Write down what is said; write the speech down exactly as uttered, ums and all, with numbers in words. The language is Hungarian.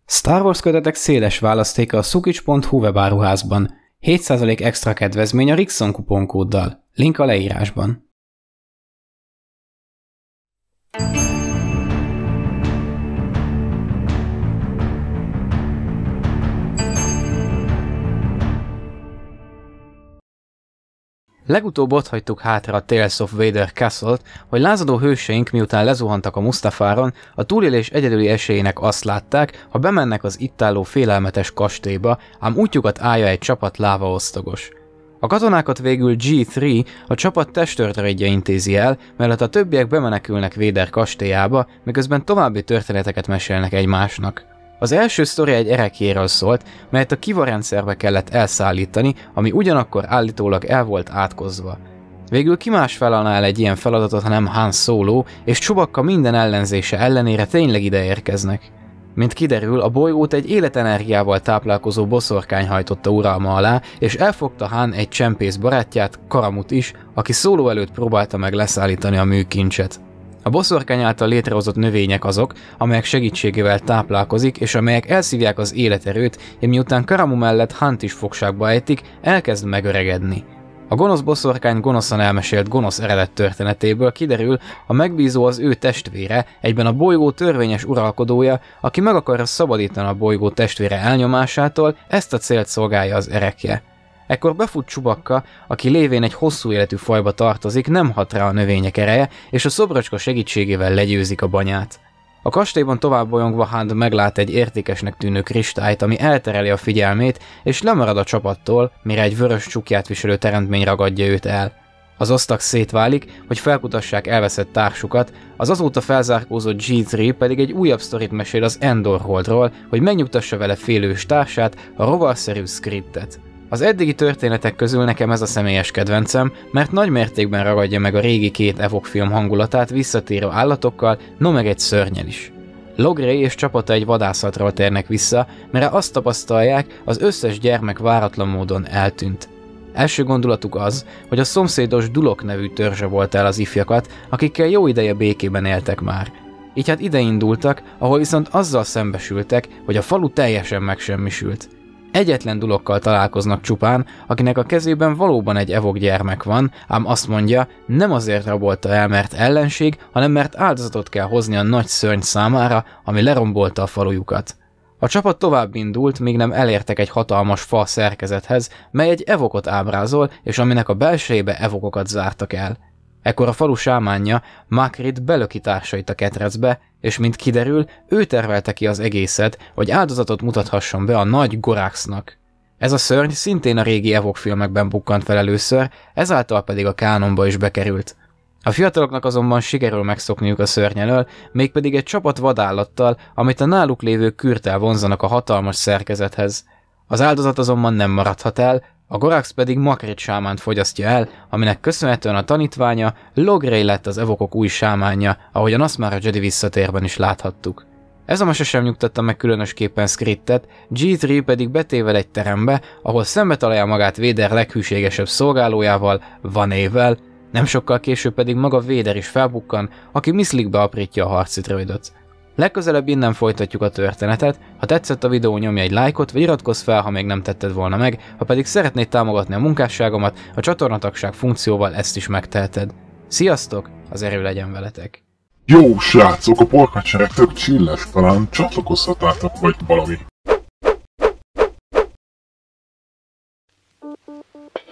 Star Wars kötetek széles választéka a szukics pont hu webáruházban. hét százalék extra kedvezmény a Rixon kuponkóddal. Link a leírásban. Legutóbb ott hagytuk hátra a Tales of Vader Castle-t, hogy lázadó hőseink miután lezuhantak a Mustafáron, a túlélés egyedüli esélyének azt látták, ha bemennek az itt álló félelmetes kastélyba, ám útjukat állja egy csapat lávaosztagos. A katonákat végül gé három, a csapat testőrtörődje intézi el, mellett a többiek bemenekülnek Vader kastélyába, miközben további történeteket mesélnek egymásnak. Az első sztori egy erekjéről szólt, melyet a Kiva rendszerbe kellett elszállítani, ami ugyanakkor állítólag el volt átkozva. Végül ki más vállalná el egy ilyen feladatot, hanem Han Solo, és Chewbacca minden ellenzése ellenére tényleg ide érkeznek. Mint kiderül, a bolygót egy életenergiával táplálkozó boszorkány hajtotta uralma alá, és elfogta Han egy csempész barátját, Karamut is, aki Solo előtt próbálta meg leszállítani a műkincset. A boszorkány által létrehozott növények azok, amelyek segítségével táplálkozik, és amelyek elszívják az életerőt, és miután Karamu mellett Hunt is fogságba ejtik, elkezd megöregedni. A gonosz boszorkány gonoszan elmesélt gonosz eredet történetéből kiderül, a megbízó az ő testvére, egyben a bolygó törvényes uralkodója, aki meg akarja szabadítani a bolygó testvére elnyomásától, ezt a célt szolgálja az erekje. Ekkor befut Chewbacca, aki lévén egy hosszú életű fajba tartozik, nem hat rá a növények ereje, és a szobrocska segítségével legyőzik a banyát. A kastélyban tovább bolyongva Hunt meglát egy értékesnek tűnő kristályt, ami eltereli a figyelmét, és lemarad a csapattól, mire egy vörös csukját viselő teremtmény ragadja őt el. Az osztag szétválik, hogy felkutassák elveszett társukat, az azóta felzárkózott gé három pedig egy újabb sztorit mesél az Endor Holdról, hogy megnyugtassa vele félős társát, a rovarszerű Scriptet. Az eddigi történetek közül nekem ez a személyes kedvencem, mert nagy mértékben ragadja meg a régi két Ewok film hangulatát visszatérő állatokkal, no meg egy szörnyel is. Logray és csapata egy vadászatról térnek vissza, mert azt tapasztalják, az összes gyermek váratlan módon eltűnt. Első gondolatuk az, hogy a szomszédos Dulok nevű törzse volt el az ifjakat, akikkel jó ideje békében éltek már. Így hát ide indultak, ahol viszont azzal szembesültek, hogy a falu teljesen megsemmisült. Egyetlen Dulokkal találkoznak csupán, akinek a kezében valóban egy Ewok gyermek van, ám azt mondja, nem azért rabolta el, mert ellenség, hanem mert áldozatot kell hozni a nagy szörny számára, ami lerombolta a falujukat. A csapat tovább indult, míg nem elértek egy hatalmas fa szerkezethez, mely egy Ewokot ábrázol, és aminek a belsejébe Ewokokat zártak el. Ekkor a falu sámánja, Makrit belöki társait a ketrecbe, és mint kiderül, ő tervelte ki az egészet, hogy áldozatot mutathasson be a nagy Goraxnak. Ez a szörny szintén a régi Ewok filmekben bukkant fel először, ezáltal pedig a kánonba is bekerült. A fiataloknak azonban sikerül megszokniuk a szörny elől, mégpedig egy csapat vadállattal, amit a náluk lévő kürttel vonzanak a hatalmas szerkezethez. Az áldozat azonban nem maradhat el, a Gorax pedig Makrit sámánt fogyasztja el, aminek köszönhetően a tanítványa, Logray lett az Ewokok új sámánja, ahogyan azt már a Jedi visszatérben is láthattuk. Ez a mese sem nyugtatta meg különösképpen Scriptet, gé három pedig betével egy terembe, ahol szembe találja magát Vader leghűségesebb szolgálójával, Vanével, nem sokkal később pedig maga Vader is felbukkan, aki miszlikbe aprítja a harci droidot. Legközelebb innen folytatjuk a történetet, ha tetszett a videó, nyomj egy lájkot, vagy iratkozz fel, ha még nem tetted volna meg, ha pedig szeretnéd támogatni a munkásságomat, a csatornatagság funkcióval ezt is megteheted. Sziasztok, az erő legyen veletek! Jó srácok, a porkacsereg tök chilles, talán csatlakozhatnátok vagy valami.